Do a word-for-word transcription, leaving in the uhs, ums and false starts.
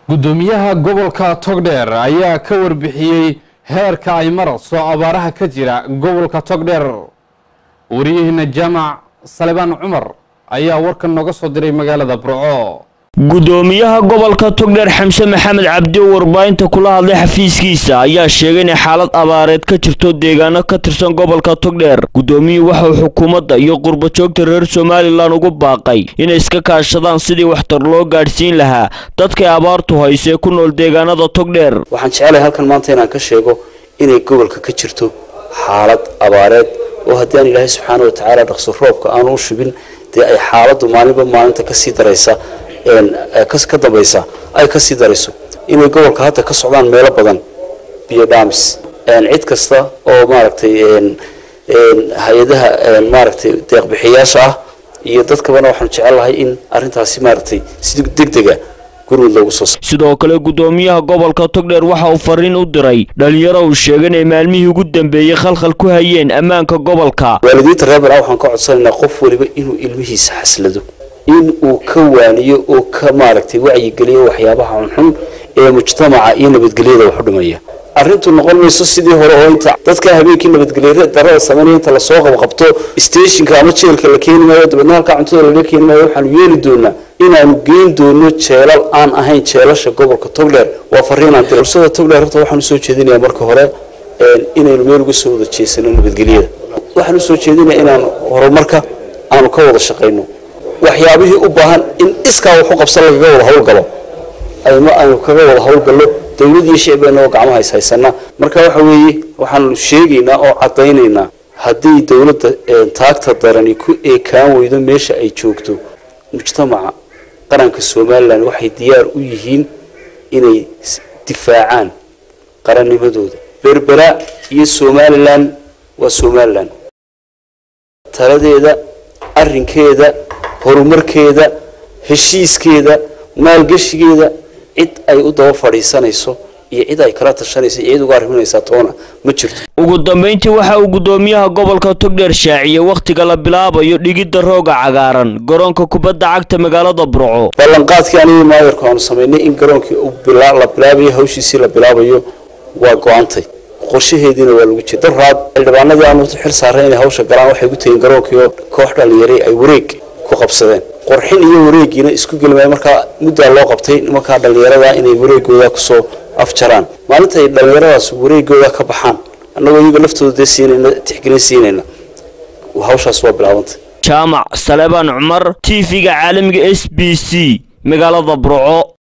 gudoomiyaha gobolka Togdheer ayaa ka warbixiyay heerka ay marayso abaaraha ka jira gobolka Togdheer. wariyahina Jaamac Salebaan Cumar ayaa warkan nooga soo diray magaalada Burco. gudoomiyaha gobolka Togdheer Xamse Maxamed Cabdi warbaahinta kula hadlay xafiiskiisa ayaa sheegay in xaalad abaareed ka jirto deegaano ka tirsan gobolka Togdheer. gudoomiyuhu waxa uu xukuumadda iyo qurbo joogta reer Soomaaliland ugu baaqay inay iska kaashadaan sidii waxtar loo gaarsiin lahaa dadka abaartu haysay ku nool deegaanada Togdheer. waxaan jecelahay halkan maanta inaan ka sheego inay gobolka ka jirto xaalad abaareed oo haddii aan Ilaahay subxaanahu wa ta'aala dhaqso roobka aan u shubin dee ay xaaladdu maalinba maalinta ka sii daraysa een ka dambaysa ay ka sii darayso inay gobolka hadda ka socdaan meelo badan biyo dhaamis een cid kasta oo maaragtay een een hay'adaha een maaragtay deeq bixiyaasha ah iyo dadkabana waxaan jecelahay in arintaasi maaragtay si degdeg gurmud loogu soo saaro. sidoo kale gudoomiyaha gobolka Togdheer waxa uu fariin u diray dhalinyaro uu sheegay in maalmihii ugu dambeeyay khalkhal ku hayeen ammaanka gobolka. waalidiinta reer Burco waxaan ka codsanaynaa qof waliba inuu ilmihiisa xaslado in uu ka waaniyo oo ka maaragtay wacyi geliyo waxyaabaha xun ee mujtamaca iyo nabadgelyada wax u dhimaya. arrintu noqon mayso sidii hore oo inta dadka habeenkii nabadgelyada darada sameeyay inta la soo qabqabto stationka ama jeelka la keenay maayo dabadna halka cuntada laga keenay maayo waxaan yeeli doonaa inaanu geyn doono jeelal aan ahayn jeelasha gobolka Togdheer. waa fariin aan dirsada Togdheer horta waxaan soo jeedinayaa marka hore inaynu meel uga soo wada jeesano nabadgelyada. waxaan soo jeedinayaa inaan horumarka aanu ka wada shaqeyno waxyaabihii u baahan in iska wax u qabsan laga wada hawlgalo ay ma aanu kaga wada hawlgalo dawladda shacabna oo gacmaha haysaysanaa. marka waxa weeye waxaan sheegaynaa oo cadeynaynaa haddii dawladda taagta darani ku eekaan weydo meesha ay joogto mujtamaca qaranka Soomaaliland waxay diyaar u yihiin inay difaacaan qarannimadooda. berbera iyo Soomaaliland waa Soomaaliland taladeeda arrinkeeda horumarkeeda heshiiskeeda maalgashigeeda cid ay u daba fadhiisanayso iyo cid ay kala tashanayso cid uga arriminaysa toona ma jirto. ugu dambeyntii waxa uu gudoomiyaha gobolka Togdheer shaaciyay waqtiga la bilaabayo dhigida rooga cagaaran garoonka kubadda cagta magaalada Burco. ballanqaadkii aniga maayarka aan sameynay in garoonkii uu bilaab la bilaabayo hawshiisii la bilaabayo waa go'aantay qorshaheedina waa lagu jiray. daraad xildhibaanadii aan u xil saaray inay hawsha galaan waxay ku tayin garoonkii koox dhalinyaro ay wareeg ku qabsadeen qorxin iyo wareegina isku galmay marka muddo loo qabtay marka dhalinyarada inay wareegooda ku soo afjaraan. maalinta ay dhalinyaradaas wareegooda ka baxaan annagoo iyaga laftooda siinayna tixgelin siinayna hawshaas waa bilaabantay. Jaamac Salebaan Cumar T V-ga caalamiga S B C magaalada Burco.